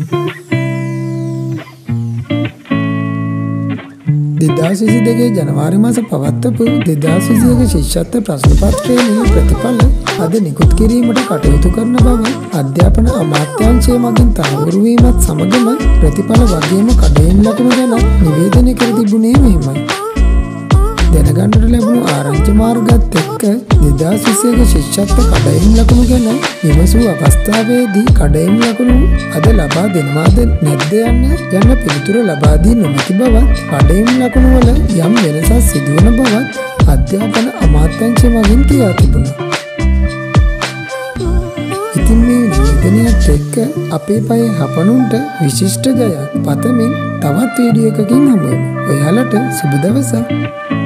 දෙදා ජනවාරි මාස පවත්වපු 2021 ශිෂ්‍යත්ව ප්‍රශ්න පත්‍රයේ ප්‍රතිඵල අද නිකුත් කිරීමට කටයුතු කරන බව අධ්‍යාපන අමාත්‍යාංශය මගින් තහවුරු වීමත් සමගම ප්‍රතිඵල වගේම කඩයිම් ලකුණු ගැන නිවේදනය කර තිබුණේ මෙහිමයි. දැනගන්නට ලැබුණු ආරංචි මාර්ගත් එක්ක 2021 ශිෂ්‍යත්ව කඩයිම් ලකුණු ගැන විමසූ අවස්ථාවේදී කඩයිම් ලකුණු අද ලබා දෙනවාද නැද්ද යන පිළිතුර ලබා දී නොමැති බවත් කඩයිම් ලකුණු වල යම් වෙනසක් සිදුවන බවත් අධ්‍යාපන අමාත්‍යාංශය මගින් කියා තිබුණා. ඉතින් මේ නිවේදනයත් එක්ක අපේ පයේ හපනුන්ට විශිෂ්ට ජයක් පතමින් තවත් වීඩියෝ එකකින් හමු වෙමු. ඔයාලට සුබ දවසක්.